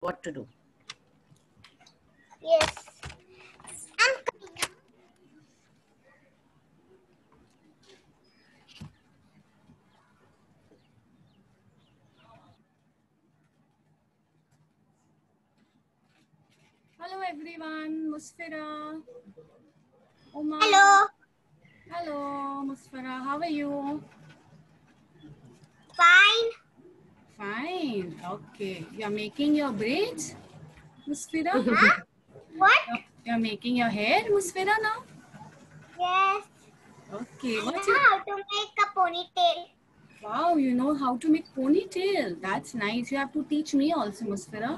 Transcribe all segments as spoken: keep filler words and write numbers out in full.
what to do. Yes. I'm Hello everyone, Musfira. Uma. Hello. Hello, Musfira. How are you? Fine. Fine. Okay. You're making your braids, Musfira? Huh? What? You're, you're making your hair, Musfira, now? Yes. Okay. I What's know your... how to make a ponytail. Wow, you know how to make ponytail. That's nice. You have to teach me also, Musfira.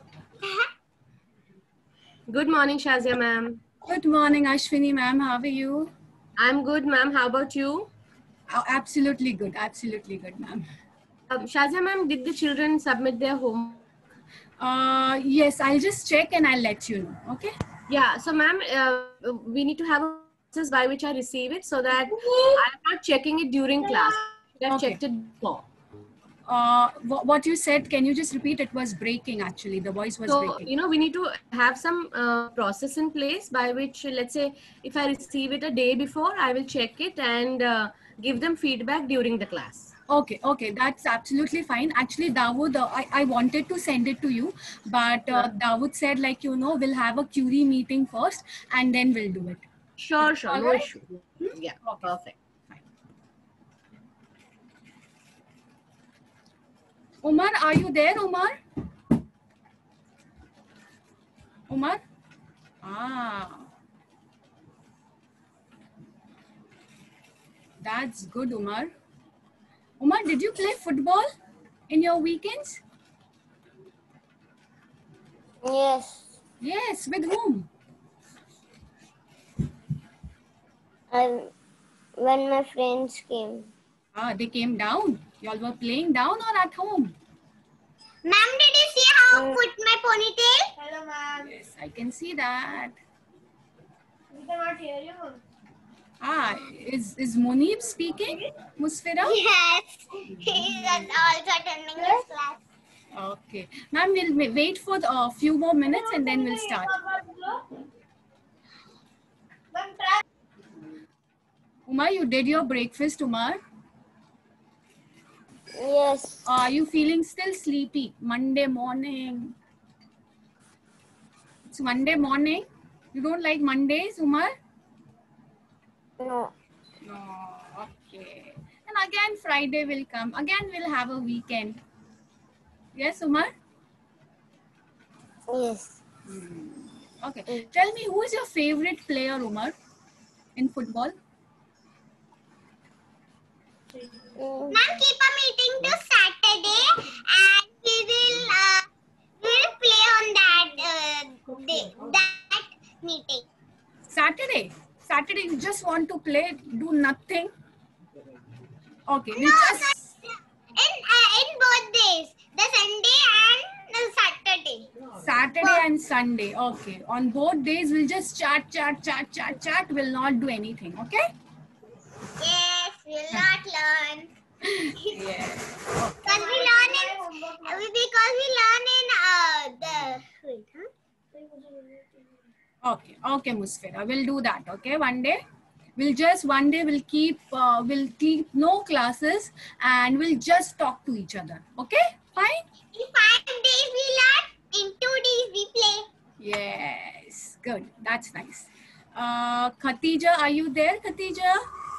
Good morning, Shazia ma'am. Good morning, Ashwini ma'am. How are you? I'm good, ma'am. How about you? Oh, absolutely good. Absolutely good, ma'am. Um, Shazia ma'am, did the children submit their homework? Uh, yes, I'll just check and I'll let you know. Okay? Yeah. So, ma'am, uh, we need to have a process by which I receive it so that I'm not checking it during class. I've Okay. checked it before. Uh, wh- what you said, can you just repeat? It was breaking actually. The voice was So, breaking. you know, we need to have some uh, process in place by which, let's say, if I receive it a day before, I will check it and uh, give them feedback during the class. Okay, okay, that's absolutely fine. Actually, Dawood, uh, I, I wanted to send it to you, but uh, Dawood said, like, you know, we'll have a Q R I meeting first and then we'll do it. Sure, sure. All No right? issue. Yeah, Okay. perfect. Fine. Umar, are you there, Umar? Umar? Ah. That's good, Umar. Umar, did you play football in your weekends? Yes. Yes, with whom? I, when my friends came. Ah, they came down. Y'all were playing down or at home? Ma'am, did you see how I put my ponytail? Hello, ma'am. Yes, I can see that. We cannot hear you. Ah, is, is Munib speaking, Musfira? Yes. He is also attending this class. Okay. Ma'am, we'll ma- wait for a uh, few more minutes and then we'll start. Umar, you did your breakfast, Umar? Yes. Are you feeling still sleepy? Monday morning. It's Monday morning. You don't like Mondays, Umar? No. No. Okay. And again, Friday will come. Again, we'll have a weekend. Yes, Umar? Yes. Okay. Mm. Tell me, who is your favorite player, Umar, in football? Mm. Ma'am, keep a meeting to Saturday and we will uh, we will play on that uh, day, that meeting. Saturday. Saturday, you just want to play, do nothing. Okay, we No, just... no, in uh, in both days, the Sunday and the Saturday. Saturday Both. and Sunday. Okay. On both days, we'll just chat, chat, chat, chat, chat. We'll not do anything. Okay? Yes, we'll not learn. Yeah. Because we learn in uh, because we learn in uh the wait, huh? Okay. Okay, Musfira. We'll do that. Okay. One day. We'll just one day we'll keep uh, we'll keep no classes and we'll just talk to each other. Okay? Fine? In five days we learn. In two days we play. Yes. Good. That's nice. Uh, Khatija, are you there, Khatija?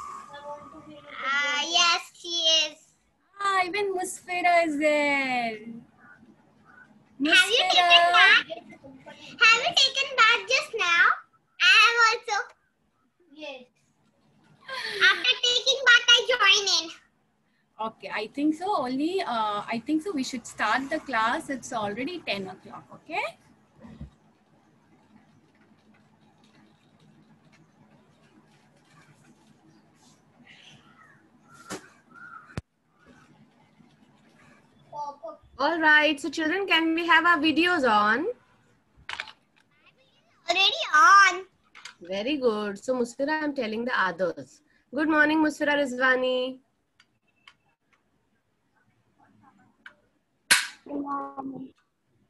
Uh, yes, she is. Ah, even Musfira is there. Have you taken bath? Have you taken bath just now? I have also. Yes. After taking bath, I join in. Okay, I think so. Only, uh, I think so. We should start the class. It's already ten o'clock. Okay. All right. So, children, can we have our videos on? Already on. Very good. So, Musfira, I'm telling the others. Good morning, Musfira Rizvani.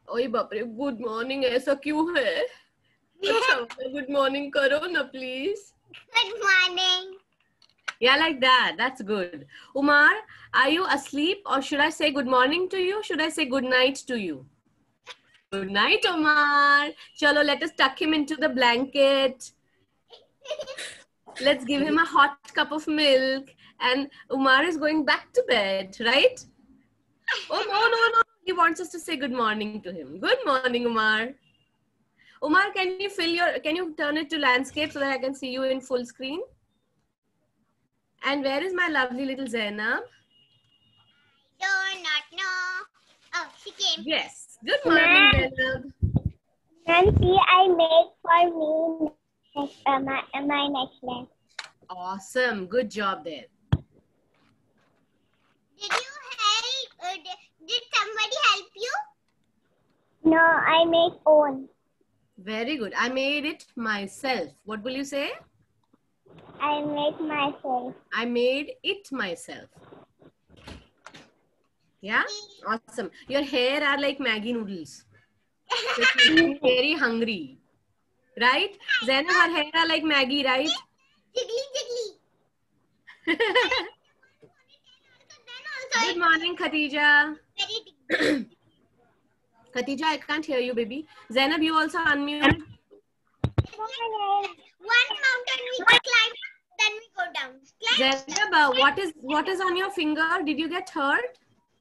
ओए बाप रे, good morning ऐसा क्यों है? अच्छा good morning करो ना please. Good morning. Yeah, like that. That's good. Umar, are you asleep or should I say good morning to you? Should I say good night to you? Good night, Umar. Chalo, let us tuck him into the blanket. Let's give him a hot cup of milk. And Umar is going back to bed, right? Oh, no, no, no. He wants us to say good morning to him. Good morning, Umar. Umar, can you fill your, can you turn it to landscape so that I can see you in full screen? And where is my lovely little Zainab? Do not know. Oh, she came. Yes. Good morning, Zainab. Nancy, I made for me next, uh, my, uh, my necklace. Awesome. Good job there. Did you help? Uh, did, did somebody help you? No, I made own. Very good. I made it myself. What will you say? I made myself. I made it myself. Yeah? Awesome. Your hair are like Maggi noodles. So it's making me very hungry. Right? Zainab, her hair are like Maggi, right? Jiggly, jiggly. Good morning, Khatija. Very Khatija, I can't hear you, baby. Zainab, you also unmute. One mountain we climb, then we go down. Climb. Zainab, uh, what is what is on your finger? Did you get hurt?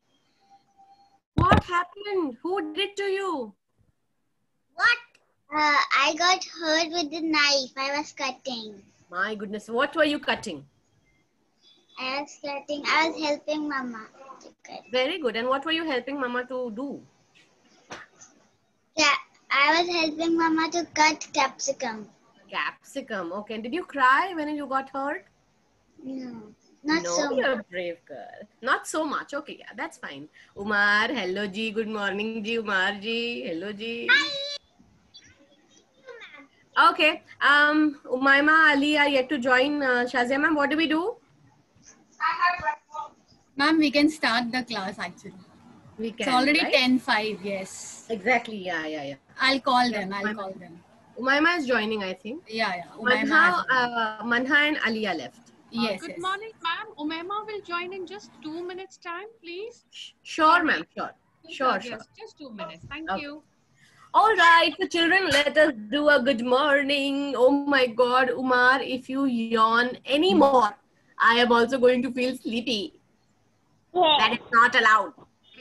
What happened? Who did it to you? What? Uh, I got hurt with the knife. I was cutting. My goodness, what were you cutting? I was cutting. I was helping Mama to cut. Very good. And what were you helping Mama to do? Yeah, I was helping Mama to cut capsicum. Capsicum. Okay. And did you cry when you got hurt? No, not no, so you're much. a brave girl. Not so much. Okay, yeah, that's fine. Umar, hello ji. Good morning ji. Umar ji. Hello ji. Hi. Okay. Um, Umaima, Ali are yet to join. Uh, Shazia ma'am, what do we do? Ma'am, we can start the class actually. We can. It's already right? ten five, yes. Exactly. Yeah, yeah, yeah. I'll call Yeah, them. I'll Umaima. call them. Umaima is joining, I think. Yeah, yeah. Umaima Manha, has- uh, Manha and Ali are left. yes, Uh, good yes. morning, ma'am. Umaima will join in just two minutes time, please. Sure, ma'am. Sure. Yes, Sure, yes, sure. just two minutes. Thank Okay. you. All right, so children, let us do a good morning. Oh my God, Umar, if you yawn anymore, I am also going to feel sleepy. That is not allowed.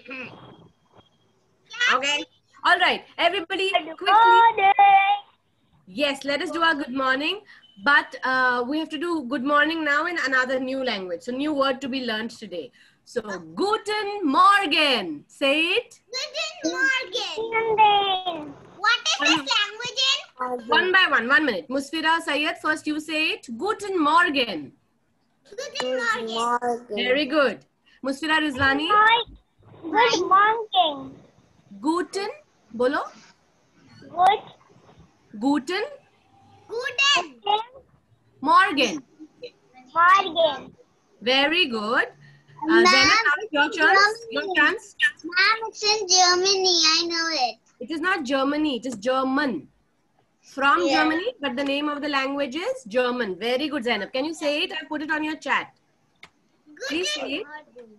Okay. All right, everybody, quickly. Yes, let us do our good morning. But uh, we have to do good morning now in another new language. So new word to be learned today. So, Guten Morgen. Say it. Guten Morgen. What is this Um, language in? One by one, one minute. Musfira, Sayed, first you say it. Guten Morgen. Guten Morgen. Very good. Musfira Rizvani. Good morning. Guten. Bolo. Good. Guten Guten Morgen. Morgen. Very good. Uh, Ma'am, Zainab, now is your chance. Your Germany. chance. Ma'am, it's in Germany. I know it. It is not Germany. It is German. From Yeah. Germany, but the name of the language is German. Very good, Zainab. Can you say it? I'll put it on your chat. Please say it.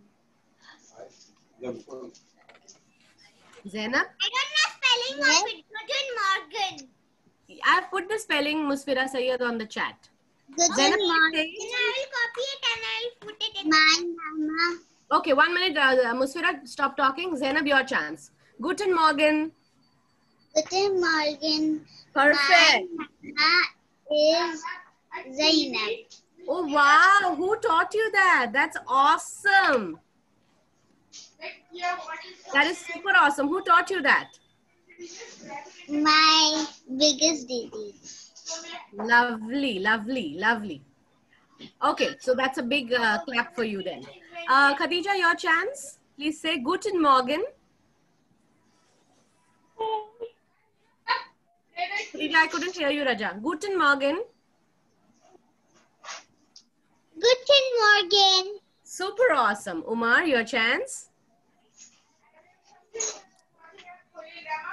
Zainab, I don't know spelling of it. Guten Morgen. I've put the spelling Musfira Sayyed on the chat. Guten Zainab, Morgen. say it. Then I will copy it and I will put it in my mama. Okay, one minute. Uh, Musfira, stop talking. Zainab, your chance. Guten Morgen. Guten Morgen. Perfect. My mama is Zainab. Oh, wow. Who taught you that? That's awesome. That is super awesome. Who taught you that? My biggest Didi. Lovely, lovely, lovely. Okay, so that's a big uh, clap for you then. Uh, Khadija, your chance. Please say Guten Morgen. Khadija, I couldn't hear you, Raja. Guten Morgen. Guten Morgen. Super awesome. Umar, your chance.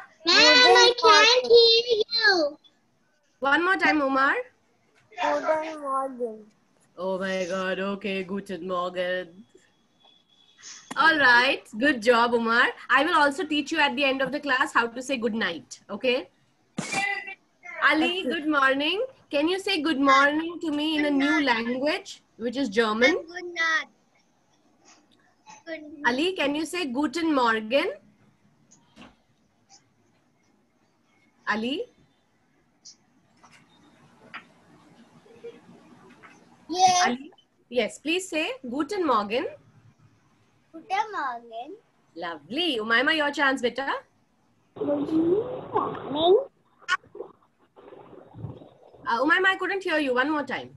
One more time, Umar. Guten Morgen. Oh my God. Okay. Guten Morgen. All right. Good job, Umar. I will also teach you at the end of the class how to say good night. Okay. Ali, good morning. Can you say good morning to me in a new language, which is German? Good night. Good night. Ali, can you say Guten Morgen? Ali? Yes. Ali? Yes, please say Guten Morgen. Guten Morgen. Lovely. Umaima, your chance, beta. Good morning. Uh, Umaima, I couldn't hear you. One more time.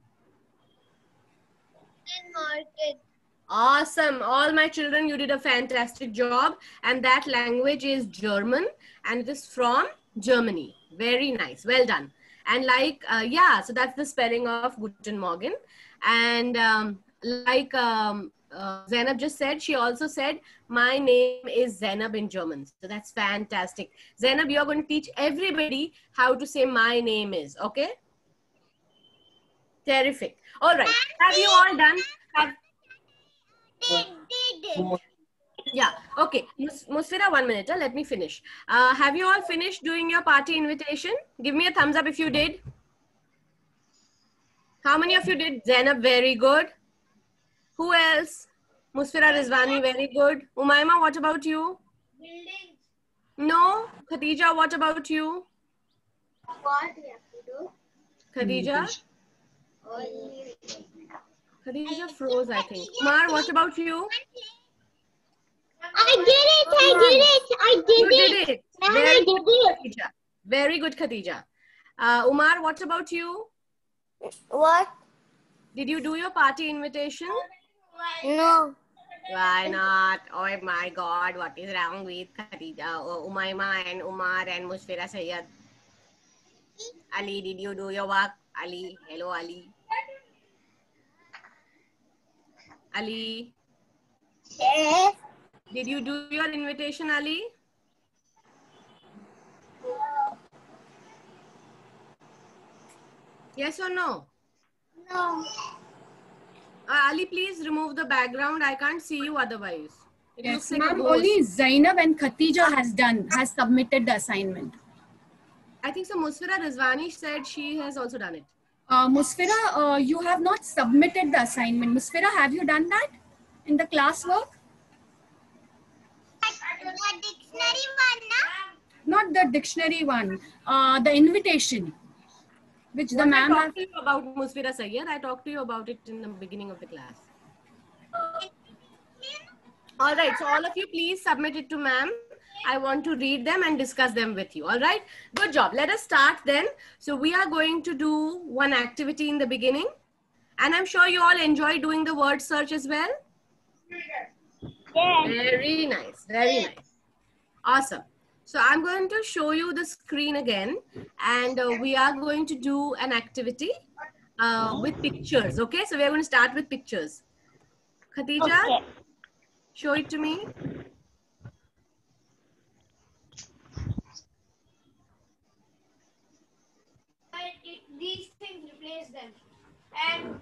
Guten Morgen. Awesome. All my children, you did a fantastic job. And that language is German and it is from Germany. Very nice. Well done. And like, uh, yeah, so that's the spelling of Guten Morgen. And um, like um, uh, Zainab just said, she also said, my name is Zainab in German. So that's fantastic. Zainab, you're going to teach everybody how to say my name is. Okay? Terrific. All right. Have you all done? Have, Did, did. Yeah, okay. Mus Musfira, one minute. Uh, let me finish. Uh, have you all finished doing your party invitation? Give me a thumbs up if you did. How many of you did? Zainab, very good. Who else? Musfira Rizvani, very good. Umaima, what about you? Buildings. No. Khadija, what about you? What we have to do? Khadija? Only. Khadija froze, I think. Umar, what about you? I did it. I did it. I did You it. did it. Ma'am, Very I good, did it. Khadija. Very good, Khadija. Uh, Umar, what about you? What? Did you do your party invitation? No. Why not? Oh my God, what is wrong with Khadija, oh, Umaima and Umar and Musfira Sayyad? Ali, did you do your work? Ali, hello Ali. Ali, Yes. did you do your invitation, Ali? Yes or no? No. Uh, Ali, please remove the background. I can't see you otherwise. It Yes, looks like a ma'am. ghost. Only Zainab and Khatija has done, has submitted the assignment. I think so. Musfira Rizvani said she has also done it. Uh, Musfira, uh, you have not submitted the assignment. Musfira, have you done that in the classwork? The dictionary one, na? Not the dictionary one, uh, the invitation, which the What I ma'am has. talked to you about Musfira Sayyad, I talked to you about it in the beginning of the class. All right, so all of you please submit it to ma'am. I want to read them and discuss them with you. All right, good job. Let us start then. So we are going to do one activity in the beginning. And I'm sure you all enjoy doing the word search as well. Yes. Very nice, very nice. Awesome. So I'm going to show you the screen again. And uh, we are going to do an activity uh, with pictures. Okay, so we are going to start with pictures. Khatija, Okay. show it to me. These things replace them. And,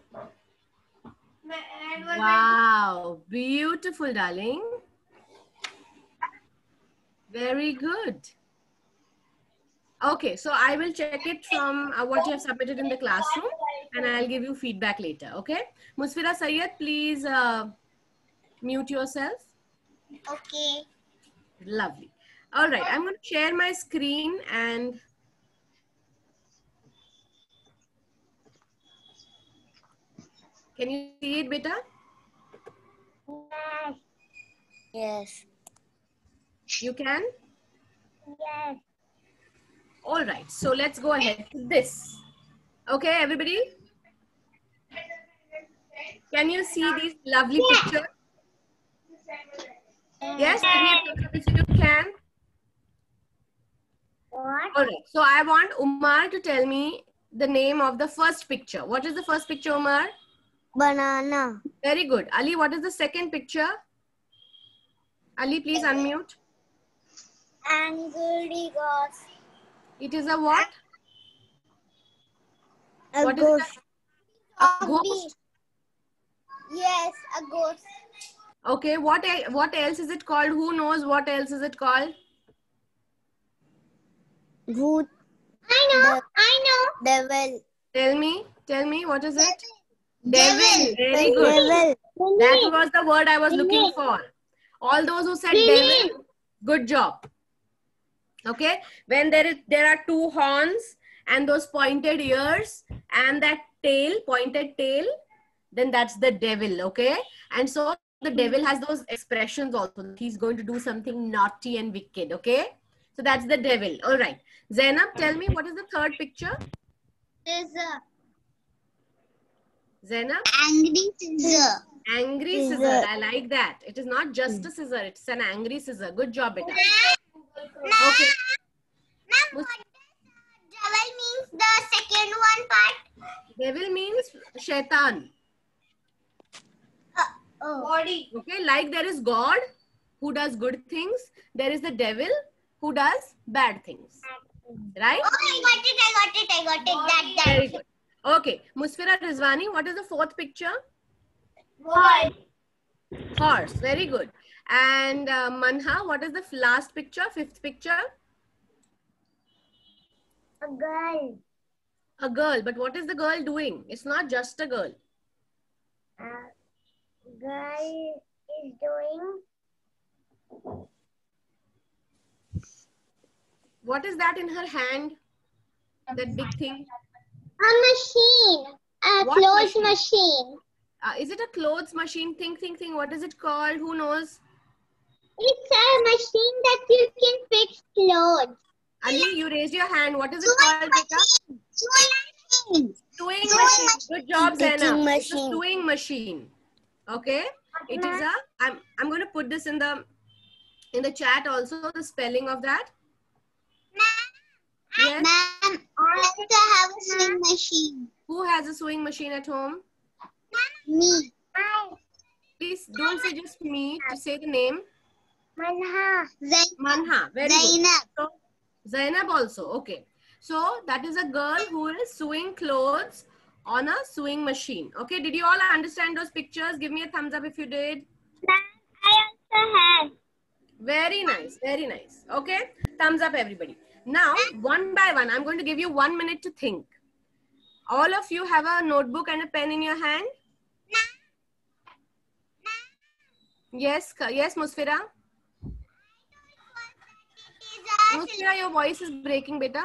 and Wow, beautiful, darling. Very good. Okay, so I will check it from uh, what you have submitted in the classroom and I'll give you feedback later, okay? Musfira Sayyad, please uh, mute yourself. Okay. Lovely. All right, I'm going to share my screen and can you see it, beta? Yes. Yes. You can? Yes. All right, so let's go ahead with this. Okay, everybody? Can you see these lovely Yeah. pictures? Yes, give me a thumbs up if you can. What? All right, so I want Umar to tell me the name of the first picture. What is the first picture, Umar? Banana. Very good. Ali, what is the second picture? Ali, please unmute. Angry Birds. It is a what? A What is ghost. it? A ghost. Yes, a ghost. Okay, what, e- what else is it called? Who knows what else is it called? Bhoot. I know. I know. Devil. Tell me, tell me, what is it? Devil. Devil. Very good. Devil. That was the word I was looking for. All those who said devil, good job. Okay, when there is there are two horns and those pointed ears and that tail, pointed tail, then that's the devil. Okay, and so the devil has those expressions also. He's going to do something naughty and wicked. Okay, so that's the devil. All right, Zainab, tell me, what is the third picture? Is a Zainab? angry scissor. Angry Scissor. scissor. I like that. It is not just a scissor. It's an angry scissor. Good job, beta. Okay. Ma'am, what does devil means the second one part? Devil means shaitan. Oh. Body. Okay, like there is God who does good things. There is the devil who does bad things. Right? Oh, I got it, I got it, I got it. That, that. Very good. Okay, Musfira Rizwani, what is the fourth picture? Boy. Horse. Very good. And uh, Manha, what is the last picture, fifth picture? A girl. A girl. But what is the girl doing? It's not just a girl. A girl is doing. What is that in her hand? That big thing? A machine. A What clothes machine? machine. Uh, is it a clothes machine? Think, think, think. What is it called? Who knows? It's a machine that you can fix clothes. Ali, you raised your hand. What is it called, beta? Sewing machine. Sewing Sewing machine. Good job, Stitching Zainab. It's a machine. sewing machine. Okay. It is a. I'm. I'm going to put this in the in the chat also. The spelling of that. Yes. Ma'am, I also have a sewing machine. Who has a sewing machine at home? Me. Please don't say just me. To say the name. Manha. Zainab. Manha. Very good. Zainab. So, Zainab also. Okay. So that is a girl who is sewing clothes on a sewing machine. Okay. Did you all understand those pictures? Give me a thumbs up if you did. Ma'am, I also have. Very nice. Very nice. Okay. Thumbs up, everybody. Now, one by one, I'm going to give you one minute to think. All of you have a notebook and a pen in your hand? Yes. Yes, Musfira? Musfira, your voice is breaking, beta.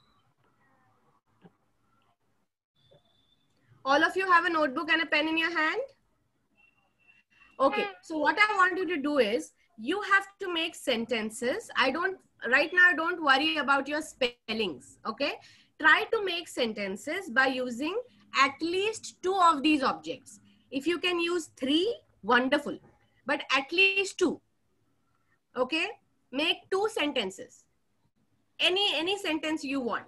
All of you have a notebook and a pen in your hand? Okay, so what I want you to do is, you have to make sentences. I don't, right now, don't worry about your spellings, okay? Try to make sentences by using at least two of these objects. If you can use three, wonderful, but at least two, okay? Make two sentences. Any, any sentence you want.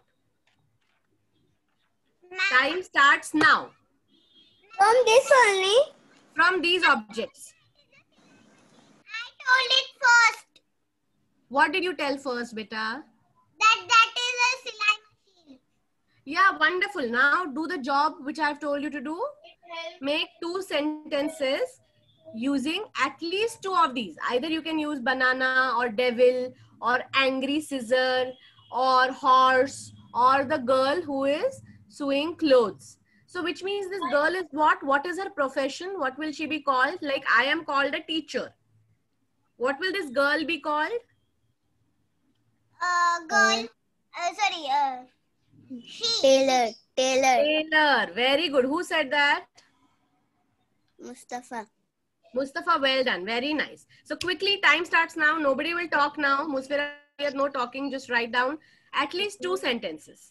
Time starts now. From this only. From these objects. I told it first. What did you tell first, beta? That that is a silai machine. Yeah, wonderful. Now do the job which I have told you to do. Make two sentences using at least two of these. Either you can use banana or devil or angry scissor or horse or the girl who is sewing clothes. So which means this girl is what? What is her profession? What will she be called? Like I am called a teacher. What will this girl be called? Uh, girl. Uh, sorry. Uh, she. Tailor. Tailor. Tailor. Very good. Who said that? Mustafa. Mustafa, well done. Very nice. So quickly, time starts now. Nobody will talk now. Musfira, no talking. Just write down at least two sentences.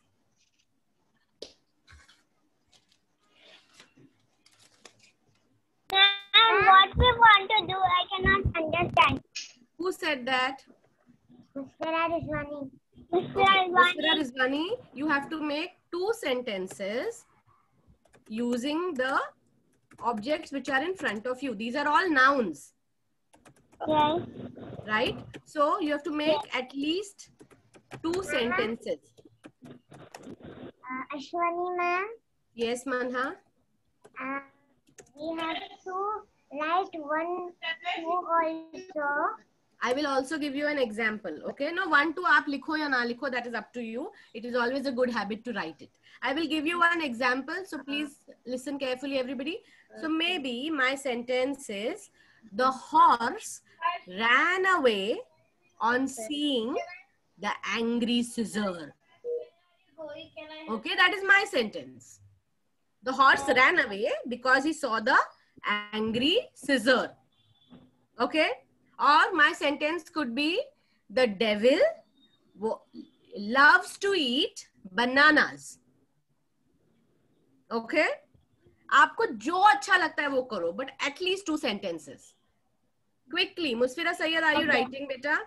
And what we want to do, I cannot understand. Who said that? Musfira Rizwani. Okay. Musfira Rizwani, you have to make two sentences using the objects which are in front of you. These are all nouns. Yes. Right? So you have to make at least two sentences. Uh, Ashwani ma'am. Yes, Manha. Uh, we have to write one, two also. I will also give you an example. Okay. No, one, two, aap likho ya na likho, that is up to you. It is always a good habit to write it. I will give you one example. So please listen carefully, everybody. So maybe my sentence is, the horse ran away on seeing the angry scissor. Okay, that is my sentence. The horse ran away because he saw the angry scissor. Okay. Or my sentence could be, the devil loves to eat bananas. Okay. आपको जो अच्छा लगता है वो करो, but at least two sentences. Quickly, Musfira Sayyed, are you writing, beta?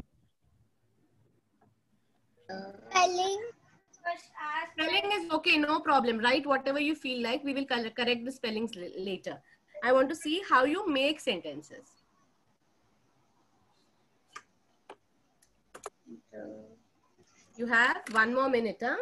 Spelling. Spelling is okay, no problem. Write whatever you feel like. We will correct the spellings later. I want to see how you make sentences. You have one more minute, huh?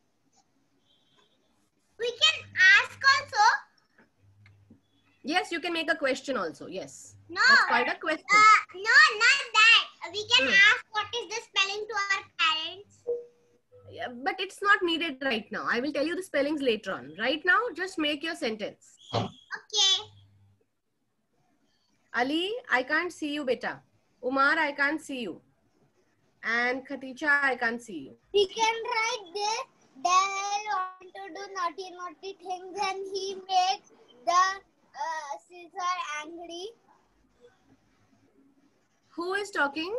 We can ask also. Yes, you can make a question also. Yes. No. That's quite a question. Uh, no, not that. We can Hmm. ask what is the spelling to our parents. Yeah, but it's not needed right now. I will tell you the spellings later on. Right now, just make your sentence. Okay. Ali, I can't see you, beta. Umar, I can't see you. And Khadija, I can't see you. We can write this. Dad want to do naughty, naughty things, and he makes the uh, scissor angry. Who is talking?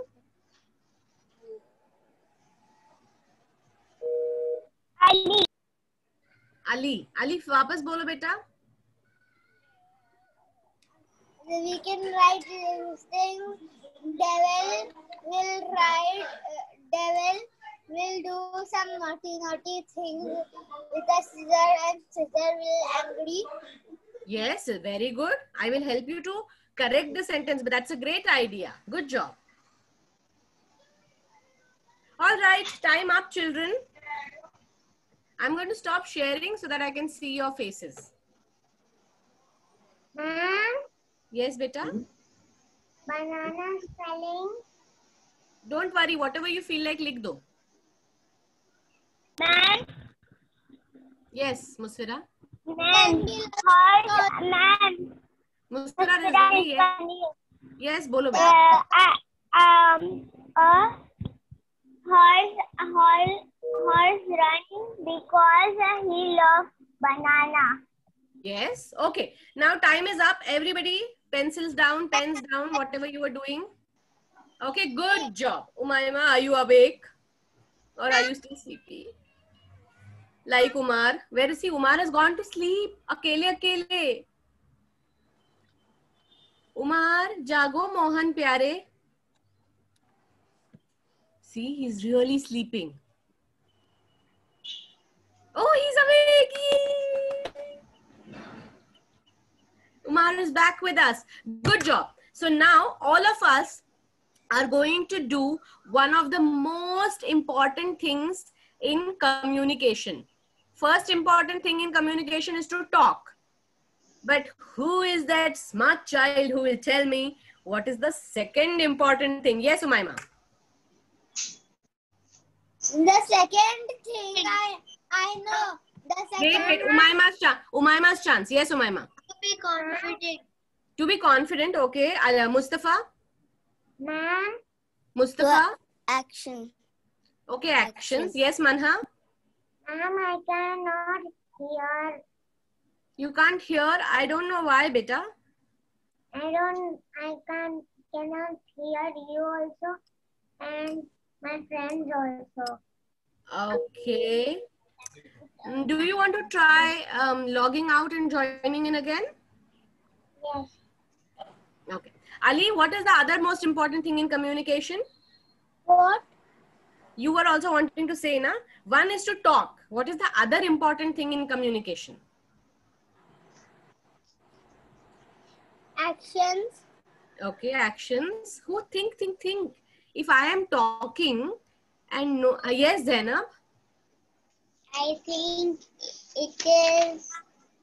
Ali. Ali. Ali, वापस बोलो बेटा. We can write these things. Devil will write. Uh, devil will do some naughty, naughty things with a scissor, and scissor will angry. Yes, very good. I will help you to correct the sentence, but that's a great idea. Good job. All right, time up, children. I'm going to stop sharing so that I can see your faces. Ma'am, Yes, beta. banana spelling. Don't worry, whatever you feel like, likh do. Man, Yes, Musfira. man, horse, man. Musfira Rizwani, yes. Yes, bolo beta. Uh, uh, um, a horse, horse, horse running because he loves banana. Yes. Okay. Now time is up. Everybody, pencils down, pens down, whatever you are doing. Okay, good job. Umayma, are you awake? Or are you still sleepy? Like Umar. Where is he? Umar has gone to sleep. Akele, akele. Umar, jago, Mohan, pyare. See, he's really sleeping. Oh, he's awake. Umar is back with us. Good job. So now all of us are going to do one of the most important things in communication. First important thing in communication is to talk. But who is that smart child who will tell me what is the second important thing? Yes, Umayma. The second thing I I know. The Wait, second wait. Umayma's, cha Umayma's chance. Yes, Umayma. to be confident. To be confident, okay. Uh, Mustafa? Ma'am, Mustafa? action. Okay, actions. Yes, Manha? Ma'am, I cannot hear. You can't hear. I don't know why, beta. I don't. I can cannot hear you also, and my friends also. Okay. Mm, do you want to try um, logging out and joining in again? Yes. Okay. Ali, what is the other most important thing in communication? What? You were also wanting to say, na? One is to talk. What is the other important thing in communication? Actions. Okay, actions. Who think, think, think. If I am talking and no, uh, yes, Zainab. I think it is.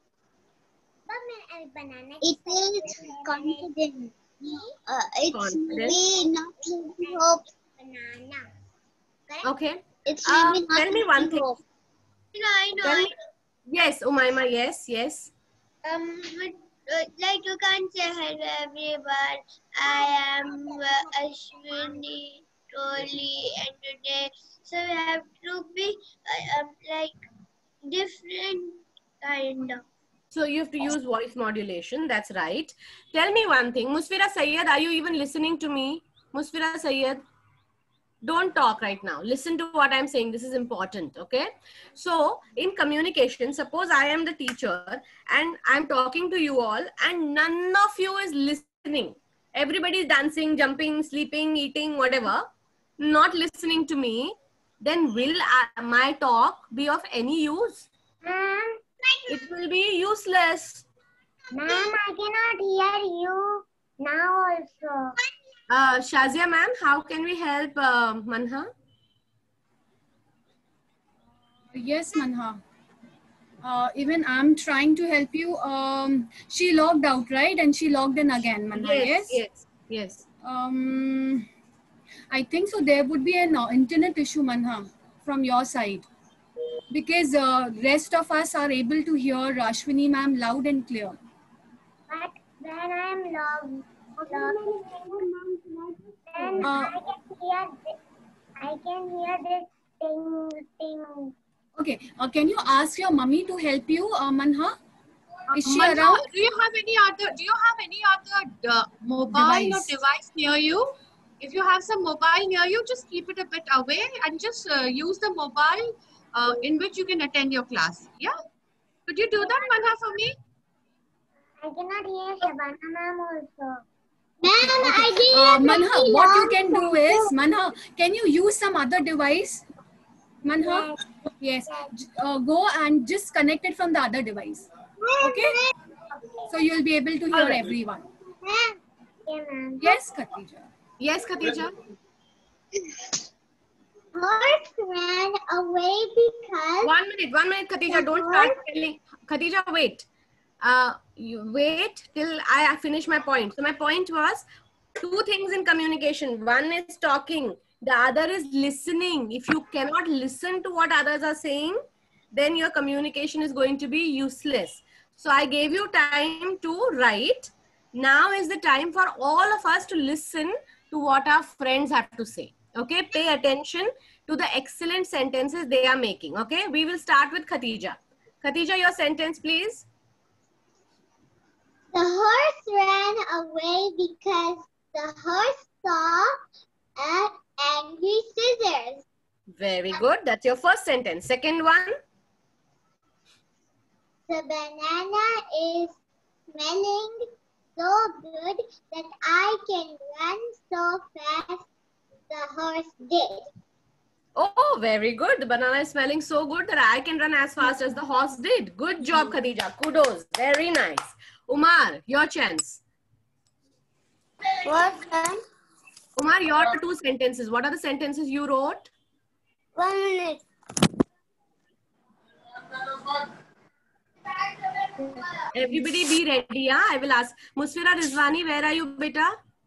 It is confident. Uh, it's Confident. maybe not losing hope. Banana. Okay. It's Um, maybe not tell me one thing. hope. You know, I know. Tell I me, yes, Umaima, yes, yes. Um, but, uh, like you can't say hello everyone. I am uh, Ashwini, Toli, and today, so we have to be uh, um, like different kind of. So you have to use voice modulation. That's right. Tell me one thing. Musfira Sayyed, are you even listening to me? Musfira Sayyed, don't talk right now. Listen to what I'm saying. This is important. Okay. So in communication, suppose I am the teacher and I'm talking to you all and none of you is listening. Everybody is dancing, jumping, sleeping, eating, whatever, not listening to me. Then will I, my talk be of any use? Ma'am, It will be useless. ma'am, I cannot hear you now also. Uh, Shazia ma'am, how can we help uh, Manha? Yes, Manha. Uh, even I'm trying to help you. Um, she logged out, right? And she logged in again, Manha. Yes, Yes. yes, yes. Um, I think so. There would be an uh, internet issue, Manha, from your side, because uh, rest of us are able to hear Ashwini ma'am loud and clear. But when I am logged, logged then Uh, I can hear this, I can hear this thing, thing. Okay. Uh, can you ask your mummy to help you, uh, Manha? Is she Manha, around? do you have any other? Do you have any other uh, mobile Device. or device near you? If you have some mobile near you, just keep it a bit away and just uh, use the mobile uh, in which you can attend your class. Yeah. Could you do that, Manha, for me? I cannot hear Shabana ma'am also. Ma'am, Okay. I did Uh, Manha, what you can do is, Manha, can you use some other device? Manha? Yes. J- Uh, go and just connect it from the other device. Okay? So you'll be able to hear Alright. everyone. Ma'am. Yeah, ma'am. Yes, Khatija. Yes, Khatija. Horse ran away because One minute, one minute, Khatija. Don't start telling. Khatija, wait. Uh, you wait till I finish my point. So my point was two things in communication. One is talking. The other is listening. If you cannot listen to what others are saying, then your communication is going to be useless. So I gave you time to write. Now is the time for all of us to listen to what our friends have to say. Okay, pay attention to the excellent sentences they are making. Okay, we will start with Khatija. Khatija, your sentence, please. the horse ran away because the horse saw an angry scissors. Very good. That's your first sentence. Second one. The banana is smelling so good that I can run so fast the horse did. Oh, very good. The banana is smelling so good that I can run as fast as the horse did. Good job, Khadija. Kudos. Very nice. Umar, your chance. What? Umar, your two sentences. What are the sentences you wrote? One minute. Everybody be ready. Yeah? I will ask. Musfira Rizwani, where are you, beta?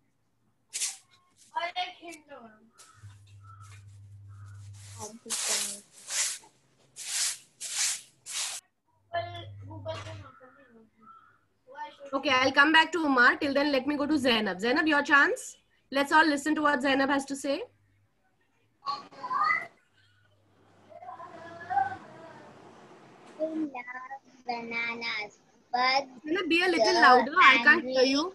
Okay, I'll come back to Umar. Till then, let me go to Zainab. Zainab, your chance. Let's all listen to what Zainab has to say. I love bananas, but Zainab, be a little the louder. I can't angry- hear you.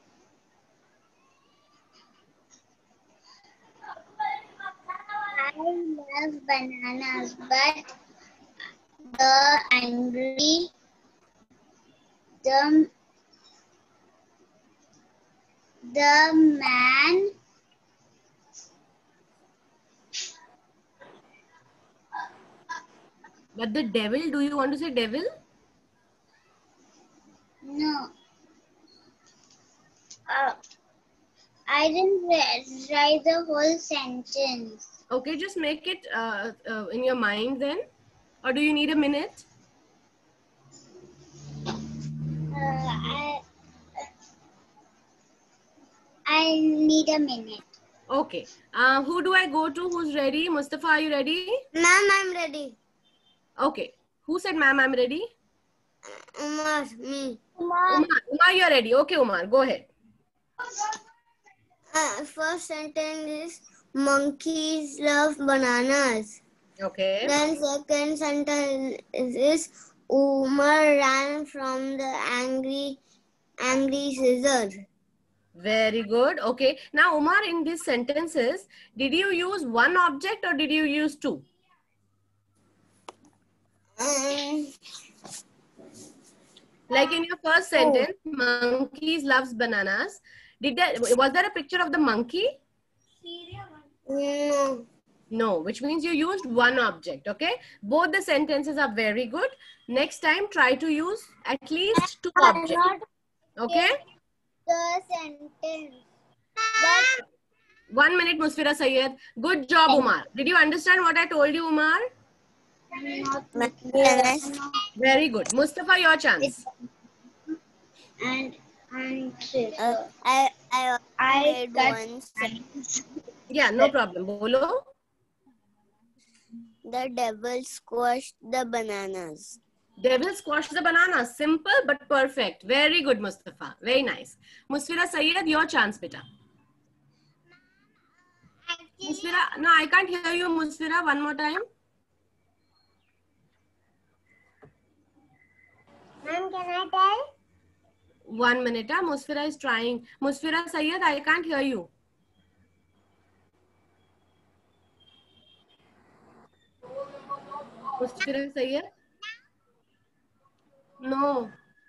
I love bananas, but the angry, the, the man But the devil, do you want to say devil? No. Uh, I didn't re- write the whole sentence. Okay, just make it uh, uh, in your mind then. or do you need a minute? Uh, I, I need a minute. Okay. Uh, who do I go to? Who's ready? Mustafa, are you ready? Ma'am, I'm ready. Okay. Who said, ma'am, I'm ready? Umar, me. Umar, Umar, you're ready. Okay, Umar, go ahead. Uh, first sentence is monkeys love bananas. Okay. Then second sentence is Umar ran from the angry angry scissor. Very good. Okay. Now, Umar, in these sentences, did you use one object or did you use two? Um, Like in your first sentence, monkeys loves bananas. Did that, was there a picture of the monkey? no. No, which means you used one object. Okay. Both the sentences are very good. Next time, try to use at least two objects. Okay. The sentence. But One minute, Musfira Sayyed. Good job, Umar. Did you understand what I told you, Umar? not Very good. Mustafa, your chance. and and uh, I I I made one sentence. Yeah, no problem. Bolo. The devil squashed the bananas. Devil squashed the banana. Simple but perfect. Very good, Mustafa. Very nice. Musfira Sayyed, your chance, beta. Musfira, no, I can't hear you, Musfira. One more time. Ma'am, can I tell? One minute. Huh? Musfira is trying. Musfira Sayyed, I can't hear you. Musfira Sayyed? No.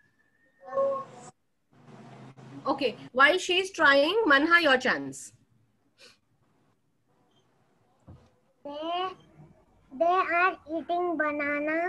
Okay. While she's trying, Manha, your chance. They, they are eating banana.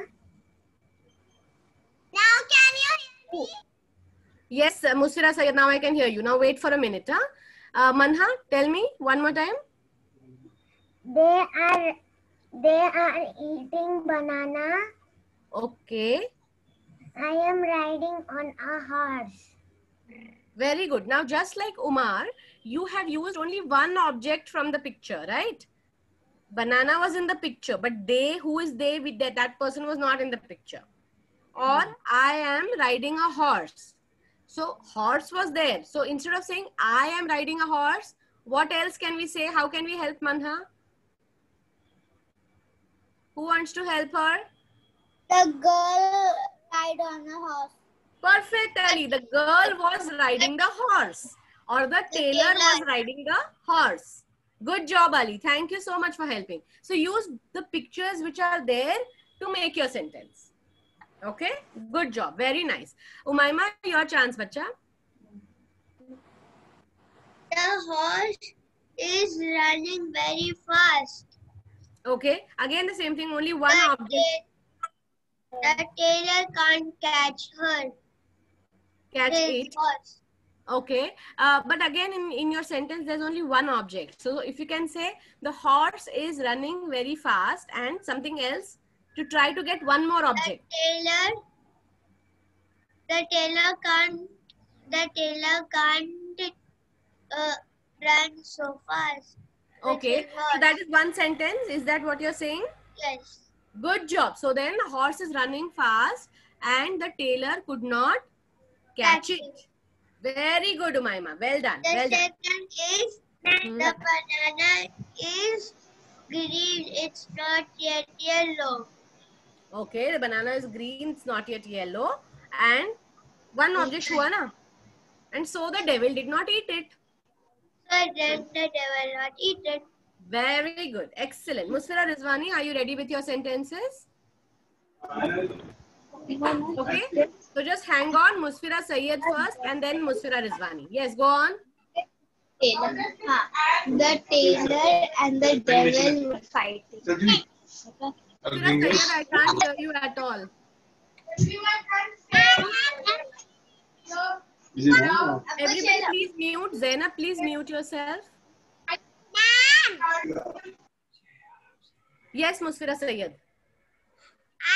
Now can you hear me? Yes, uh, Musfira Sayyed, now I can hear you. Now wait for a minute. Huh? Uh, Manha, tell me one more time. They are they are eating banana. Okay. I am riding on a horse. Very good. Now, just like Umar, you have used only one object from the picture, right? Banana was in the picture, but they, who is they, with that, that person was not in the picture. Or I am riding a horse. So horse was there. So instead of saying I am riding a horse, what else can we say? How can we help Manha? Who wants to help her? The girl ride on a horse. Perfect, Ali. The girl was riding the horse, or the tailor was riding the horse. Good job, Ali. Thank you so much for helping. So use the pictures which are there to make your sentence. Okay? Good job. Very nice. Umayma, your chance, bacha. The horse is running very fast. Okay. Again, the same thing. Only one The object. The tailor can't catch her. Catch This it. horse. Okay. Uh, but again, in, in your sentence, there's only one object. So if you can say the horse is running very fast and something else to try to get one more object. The tailor, the tailor can't, the tailor can't uh, run so fast. Okay. Which is So horse. that is one sentence. Is that what you're saying? Yes. Good job. So then the horse is running fast and the tailor could not catch Catch it. Very good, Umayma. Well done. The Well done. second is Hmm. the banana is green. It's not yet yellow. Okay. The banana is green. It's not yet yellow. And one object hua na. And so the devil did not eat it. So then the devil not eat it. Very good. Excellent. Musfira Rizwani, are you ready with your sentences? Okay. So just hang on. Musfira Sayyed first and then Musfira Rizwani. Yes, go on. Tailor. The tailor and the devil were fighting. Musfira Sayyed, I can't hear you at all. Everybody please mute. Zainab, please mute yourself. Yes, Musfira Sayyed.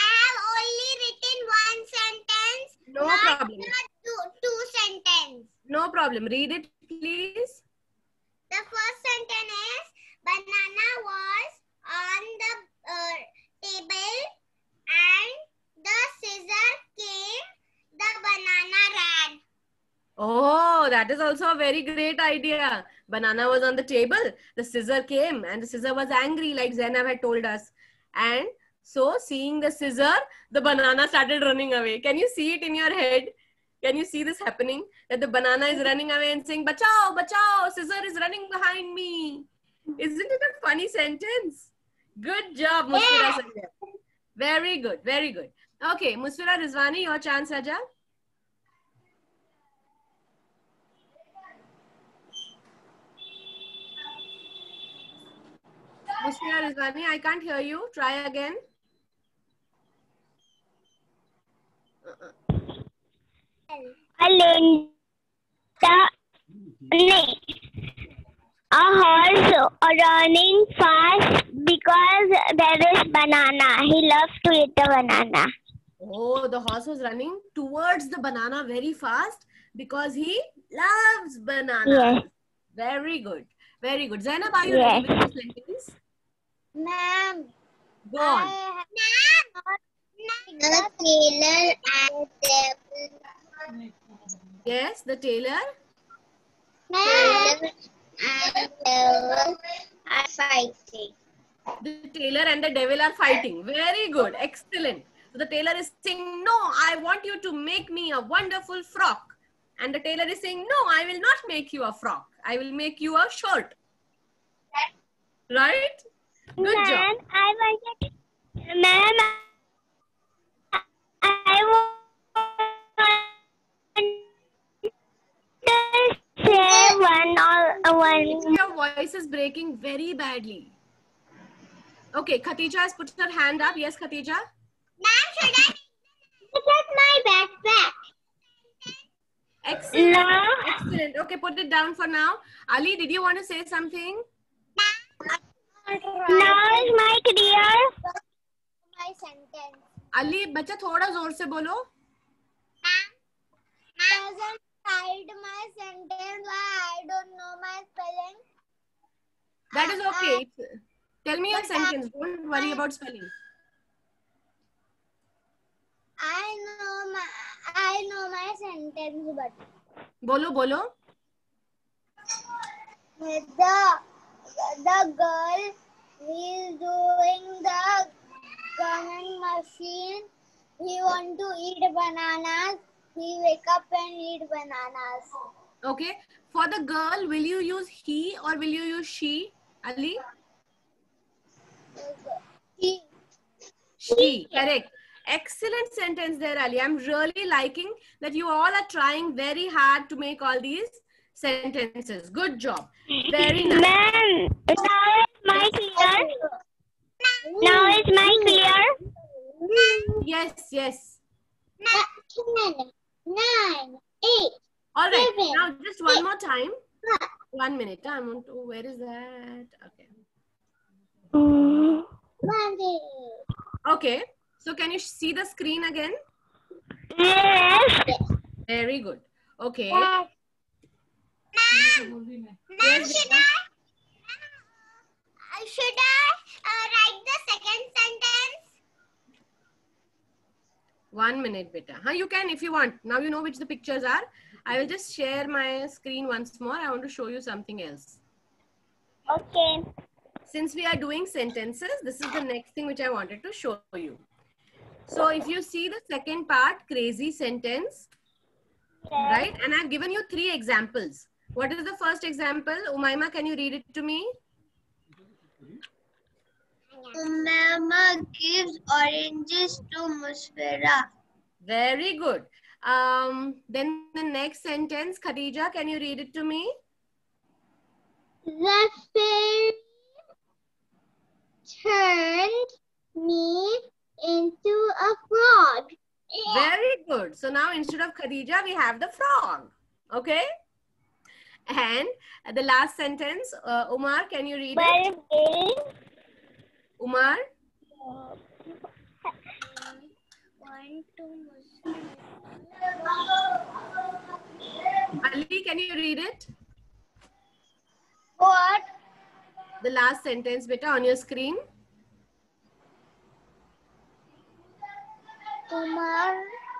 No not, problem. Not two, two sentences. No problem. Read it, please. The first sentence is banana was on the uh, table and the scissor came. The banana ran. Oh, that is also a very great idea. Banana was on the table. The scissor came and the scissor was angry like Zainab had told us. And so seeing the scissor, the banana started running away. Can you see it in your head? Can you see this happening? That the banana is running away and saying, "Bachao, bachao, scissor is running behind me." Isn't it a funny sentence? Good job, Musfira Sanjay. Very good, very good. Okay, Musfira Rizwani, your chance, Raja. Musfira Rizwani, I can't hear you. Try again. A Linda, a horse running fast because there is banana. He loves to eat the banana. Oh, the horse was running towards the banana very fast because he loves banana. Yes. Very good. Very good. Zainab, are you Yes. ready with the sentence? Ma'am. Go on. The tailor and the Yes, the tailor. tailor and devil are fighting. The tailor and the devil are fighting. Very good. Excellent. So the tailor is saying, "No, I want you to make me a wonderful frock." And the tailor is saying, "No, I will not make you a frock. I will make you a shirt." Right? Good Ma'am, job. I wanted, ma'am, I want to say one or one. Your voice is breaking very badly. Okay, Khatija has put her hand up. Yes, Khatija? Ma'am, should I look at my backpack? Excellent. No. Excellent. Okay, put it down for now. Ali, did you want to say something? Now is my clear? My sentence. Ali, बच्चा थोड़ा जोर से बोलो. Hasn't tried my sentence. I don't know my spelling. That is okay. It's- Tell me your sentence. Don't worry about spelling. I know my I know my sentence, but बोलो बोलो. the the girl is doing the gunning machine. He want to eat bananas. He wake up and eat bananas. Okay. For the girl, will you use he or will you use she? Ali? He She. Correct. Excellent sentence there, Ali. I'm really liking that you all are trying very hard to make all these sentences. Good job. Very nice. Ma'am, now is my clear? Now is my clear? Yes, yes. Ten, nine, eight. All right. Seven, Now just one more time. One minute. I want to, where is that? Okay. One. Okay. So can you see the screen again? Yes. Very good. Okay. Ma'am, Yes, should I, uh, should I uh, write the second sentence? One minute, beta. Huh, you can if you want. Now you know which the pictures are. I will just share my screen once more. I want to show you something else. Okay. Since we are doing sentences, this is the next thing which I wanted to show you. So if you see the second part, crazy sentence, right? And I've given you three examples. What is the first example? Umaima, can you read it to me? Mama gives oranges to Musfira. Very good. Um, then the next sentence, Khadija, can you read it to me? The fairy turned me into a frog. Very good. So now instead of Khadija, we have the frog. Okay. And the last sentence, uh, Umar, can you read it? Umar? One, Ali, can you read it? What? The last sentence, beta, on your screen. Umar.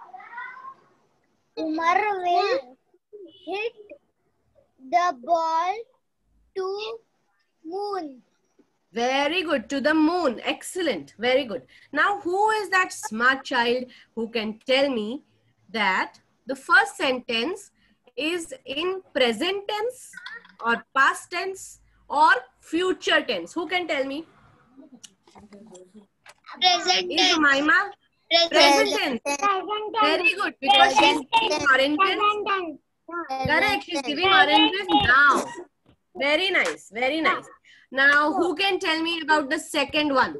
Umar will hit the ball to moon. Very good. To the moon. Excellent. Very good. Now, who is that smart child who can tell me that the first sentence is in present tense or past tense or future tense? Who can tell me? Present Is Umaima? Present tense. Very good. Because she's giving oranges. Correct. She's giving oranges now. Very nice. Very nice. Now, who can tell me about the second one?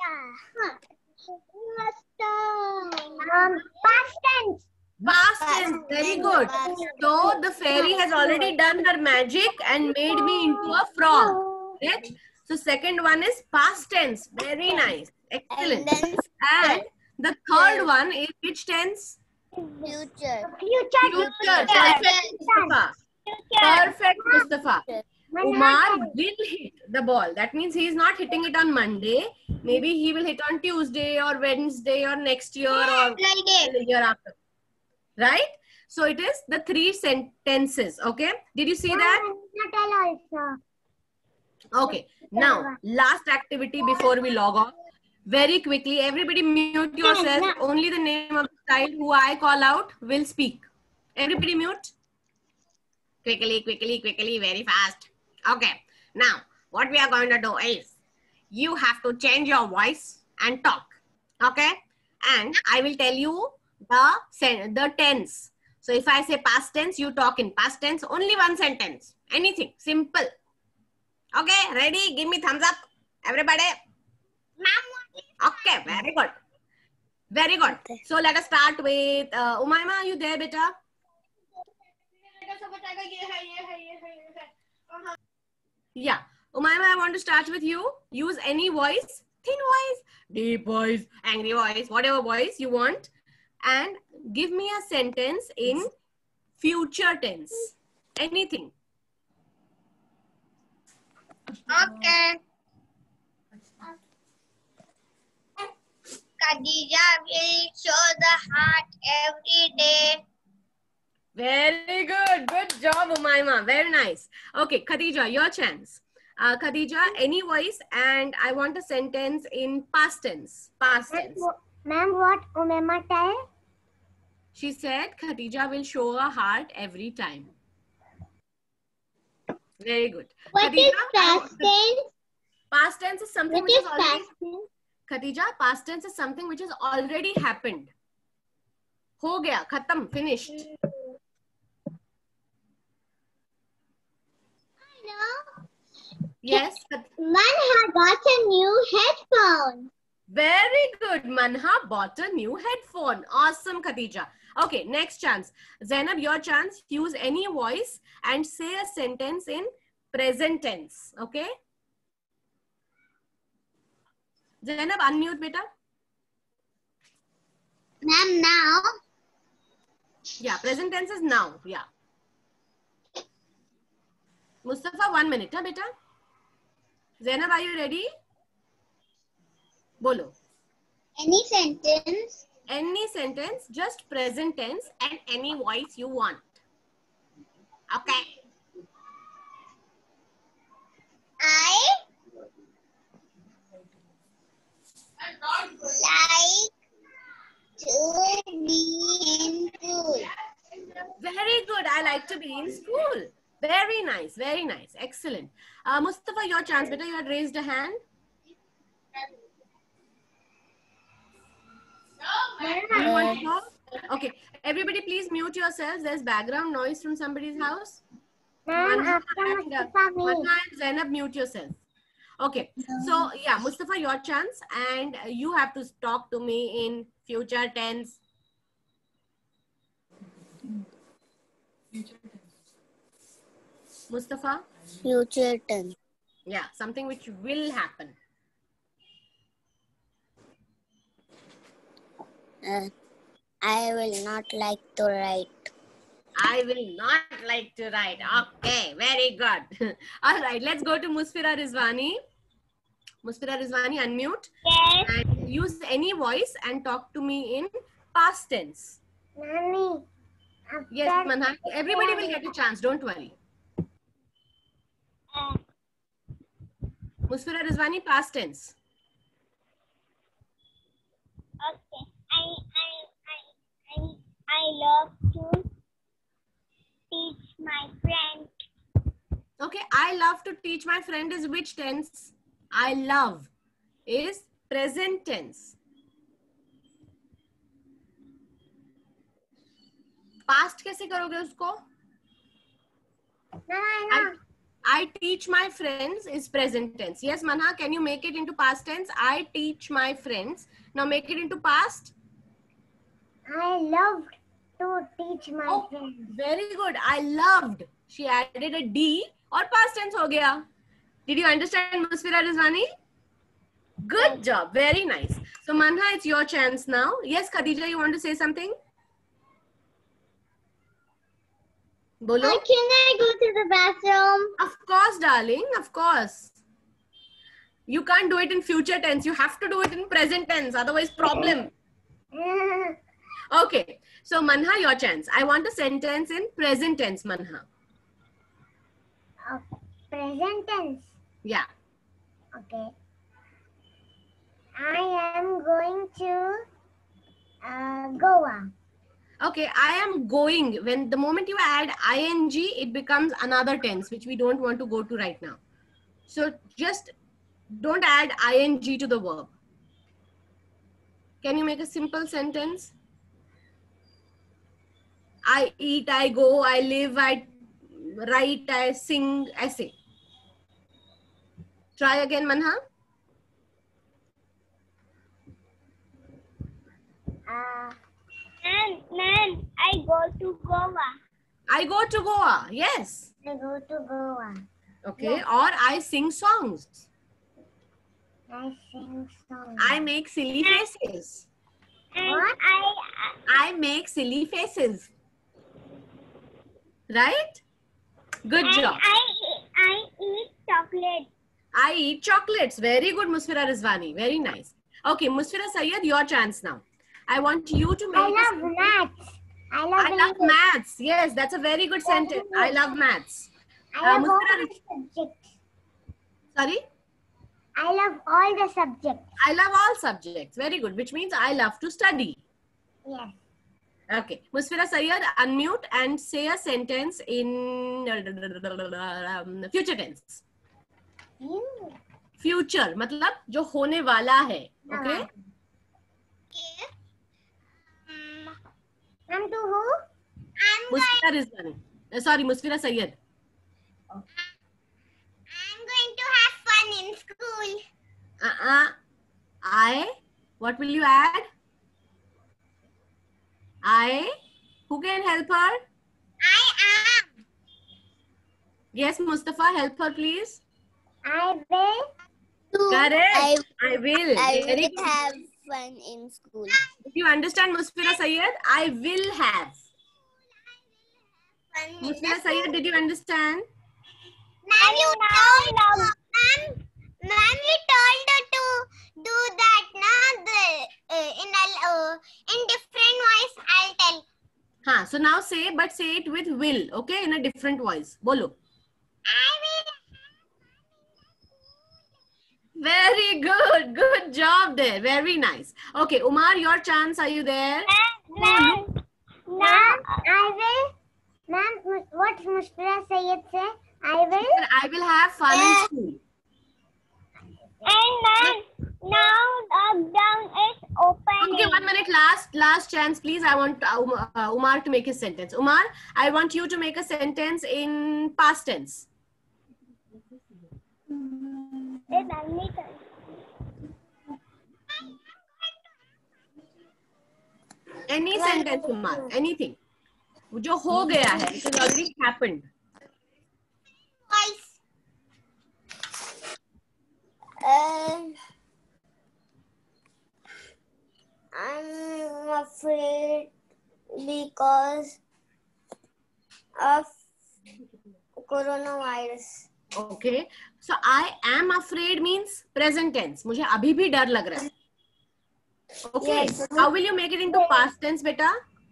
Um, past tense. Past tense. Very good. So, the fairy has already done her magic and made me into a frog. Right? So, second one is past tense. Very nice. Excellent. And the third one is which tense? Future. Future. Perfect, Mustafa. Perfect, Mustafa. Umar will hit the ball. That means he is not hitting it on Monday. Maybe he will hit on Tuesday or Wednesday or next year or the year after. Right? So it is the three sentences. Okay? Did you see that? Okay. Now, last activity before we log off. Very quickly, everybody mute yourself. Only the name of the child who I call out will speak. Everybody mute. Quickly, quickly, quickly, very fast. Okay. Now, what we are going to do is, you have to change your voice and talk. Okay? And I will tell you the, the tense. So, if I say past tense, you talk in past tense. Only one sentence. Anything. Simple. Okay? Ready? Give me thumbs up. Everybody. Okay. Very good. Very good. So, let us start with uh, Umaima. Are you there, beta? Yeah. Umaima, I want to start with you. Use any voice, thin voice, deep voice, angry voice, whatever voice you want. And give me a sentence in future tense. Anything. Okay. Khadija will show the heart every day. Very good. Good job, Umaima. Very nice. Okay, Khadija, your chance. Uh, Khadija, any voice, and I want a sentence in past tense. Past tense. Ma'am, what Umaima tell? She said Khadija will show her heart every time. Very good. What Khadija, is past tense? Past tense is something What which is has already... past tense? Khadija, past tense is something which has already happened. Ho gaya, khatam, finished. Yes. Manha got a new headphone. Very good. Manha bought a new headphone. Awesome, Khadija. Okay, next chance. Zainab, your chance. Use any voice and say a sentence in present tense. Okay? Zainab, unmute, beta. Ma'am, now. Yeah, present tense is now. Yeah. Mustafa, one minute, huh, beta? Zainab, are you ready? Bolo. Any sentence. Any sentence, just present tense and any voice you want. Okay. I like to be in school. Very good. I like to be in school. Very nice. Very nice. Excellent. Uh, Mustafa, your chance. Beta, you had raised a hand. Do you want to talk? Okay. Everybody, please mute yourselves. There's background noise from somebody's house. Ma'am, Manha after and, uh, Mustafa, me. Manha and Zainab, mute yourself. Okay. So, yeah, Mustafa, your chance. And you have to talk to me in future tense. Mustafa? Future tense. Yeah, something which will happen. Uh, I will not like to write. I will not like to write. Okay, very good. All right, let's go to Musfira Rizwani. Musfira Rizwani, unmute. Yes. And use any voice and talk to me in past tense. Mommy. Yes, Manha. Everybody will get a chance. Don't worry. Uh, Musfira Rizwani, past tense. okay. I I I I I love to teach my friend. Okay, I love to teach my friend is which tense? I love is present tense. Past कैसे करोगे उसको? No, no. I, I teach my friends is present tense. Yes, Manha, can you make it into past tense? I teach my friends. Now make it into past. I loved to teach my Oh, friend. very good. I loved. She added a D और past tense हो गया. Did you understand, Musfira Rizwani? Good job. Very nice. So Manha, it's your chance now. Yes, Khadija, you want to say something? Bolo? Uh, can I go to the bathroom? Of course, darling. Of course. You can't do it in future tense. You have to do it in present tense. Otherwise, problem. Okay. So, Manha, your chance. I want a sentence in present tense, Manha. Okay. Present tense. Yeah. Okay. I am going to uh, Goa. Okay. I am going. When the moment you add ing, it becomes another tense, which we don't want to go to right now. So, just don't add ing to the verb. Can you make a simple sentence? I eat, I go, I live, I write, I sing, essay. Try again, Manha. Uh, Ma'am, ma'am, I go to Goa. I go to Goa. Yes. I go to Goa. Okay. Yes. Or I sing songs. I sing songs. I make silly faces. And what? I, I make silly faces. Right? Good and job. I, I eat chocolate. I eat chocolates. Very good, Musfira Rizwani. Very nice. Okay, Musfira Sayyed, your chance now. I want you to make I a love sentence. maths. I love, I love English. maths. Yes, that's a very good sentence. I love maths. I Uh, love all Musfira, the subjects. sorry? I love all the subjects. I love all subjects. Very good. Which means I love to study. Yes. Okay. Musfira Sayyed, unmute and say a sentence in um, future tense. You. Future, मतलब जो होने वाला है. Okay? Okay. Um, I'm to who? I'm Musfira Rizwani. Uh, sorry, Musfira Sayyed. I'm going to have fun in school. Uh-uh. I, what will you add? I, who can help her? I am. Yes, Mustafa, help her please. I will. Correct. I, I will. I Very will good. have fun in school. If you understand Musfira Sayyed, I will have. Fun in Musfira the Sayyed, did you understand? Ma'am, you told ma'am, ma'am, you told her to do that, na? The uh, in a uh, in different voice. I'll tell. Huh, so now say, but say it with will, okay? In a different voice. Bolo. I will. Very good. Good job there. Very nice. Okay, Umar, your chance. Are you there? Ma'am, ma'am, I will. Ma'am, what Musfira Sayyed say? I will. I will have fun in school. And ma'am, now lockdown is open. Okay, one minute. Last, last chance, please. I want uh, Um- uh, Umar to make a sentence. Umar, I want you to make a sentence in past tense. Any sentence, Umar. Anything. जो हो गया है. It has already happened. Voice. Um, I'm afraid because of coronavirus. Okay. So I am afraid means present tense. मुझे अभी भी डर लग रहा है. Okay. Yes. How will you make it into past tense, beta?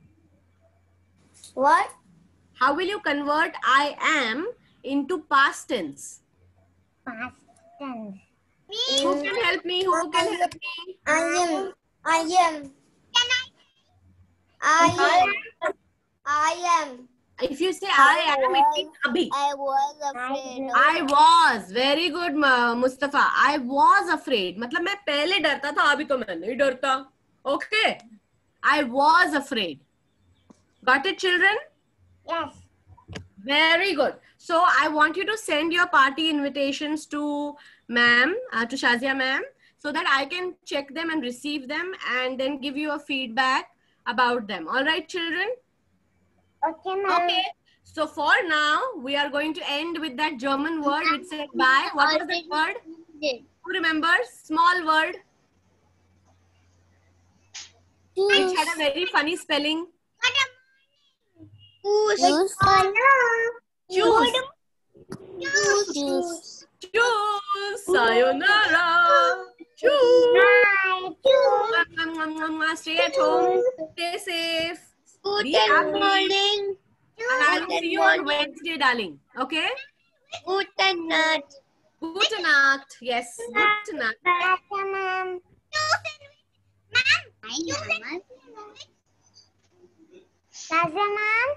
What? How will you convert I am into past tense? Past tense. Who can help me? Who can help me? I am. I am. I am. I am. If you say I am, it means abhi. I was afraid. I was. Very good, Mustafa. I was afraid. मतलब मैं पहले डरता था, अभी तो मैं नहीं डरता. Okay. I was afraid. Got it, children? Yes. Very good. So I want you to send your party invitations to ma'am, uh, to Shazia ma'am, so that I can check them and receive them and then give you a feedback about them. All right, children? Okay, ma'am. Okay. So for now, we are going to end with that German word which said bye. What was that word? Who remembers? Small word. Which had a very funny spelling. Choose. Choose. Choose. Choose. Sayonara. Choose. Stay at home. Stay safe. Be happy. And I will see you on Wednesday, darling. Okay? Guten Nacht. Gute Nacht. Yes. Gute Nacht. Ma'am. Shazia ma'am.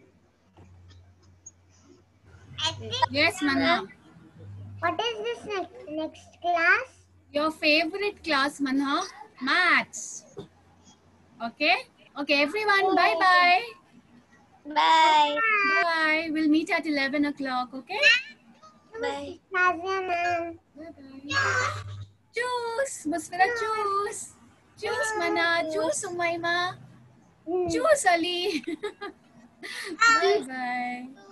Yes, Manha. What is this next, next class? Your favorite class, Manha? Maths. Okay? Okay, everyone. Bye-bye. Bye. Bye. We'll meet at eleven o'clock, okay? Bye. Shazia ma'am. Bye-bye. Choose. Musfira, choose. Choose, Manha. Choose, Umayma. Choose, Ali. Bye-bye.